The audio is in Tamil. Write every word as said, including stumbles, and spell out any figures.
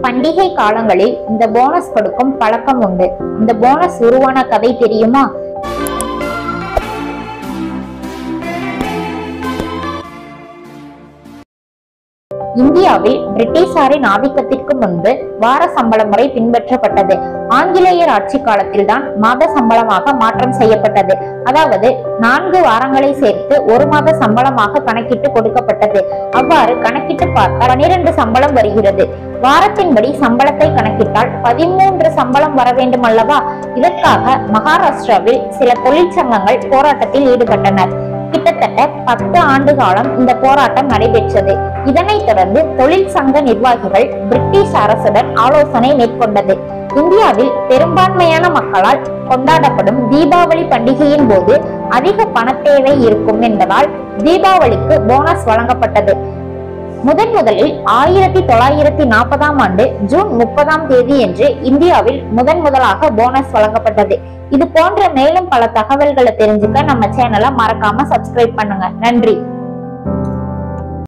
பண்டிகை காலங்களில் இந்த போனஸ் கொடுக்கும் பழக்கம் உண்டு. இந்த போனஸ் உருவான கதை தெரியுமா? இந்தியாவில் பிரிட்டிஷாரின் ஆதிக்கத்திற்கு முன்பு வார சம்பள முறை பின்பற்றப்பட்டது. ஆங்கிலேயர் ஆட்சி காலத்தில் தான் மாத சம்பளமாக மாற்றம் செய்யப்பட்டது. அதாவது நான்கு வாரங்களை சேர்த்து ஒரு மாத சம்பளமாக கணக்கிட்டு கொடுக்கப்பட்டது. அவ்வாறு கணக்கிட்டு பார்த்தால் பனிரெண்டு சம்பளம் வருகிறது. வாரத்தின்படி சம்பளத்தை கணக்கிட்டால் பதிமூன்று சம்பளம் வர வேண்டும் அல்லவா? இதற்காக மகாராஷ்டிராவில் சில தொழிற்சங்கங்கள் போராட்டத்தில் ஈடுபட்டனர். கிட்டத்தட்ட பத்து ஆண்டு காலம் இந்த போராட்டம் நடைபெற்றது. இதனைத் தொடர்ந்து தொழிற்சங்க நிர்வாகிகள் பிரிட்டிஷ் அரசுடன் ஆலோசனை மேற்கொண்டது. இந்தியாவில் பெரும்பான்மையான மக்களால் கொண்டாடப்படும் தீபாவளி பண்டிகையின் போது அதிக பண தேவை இருக்கும் என்பதால் தீபாவளிக்கு போனஸ் வழங்கப்பட்டது. முதன் முதலில் ஆயிரத்தி தொள்ளாயிரத்தி நாற்பதாம் ஆண்டு ஜூன் முப்பதாம் தேதி என்று இந்தியாவில் முதன் முதலாக போனஸ் வழங்கப்பட்டது. இது போன்ற மேலும் பல தகவல்களை தெரிஞ்சுக்க நம்ம சேனலை மறக்காம சப்ஸ்கிரைப் பண்ணுங்க. நன்றி.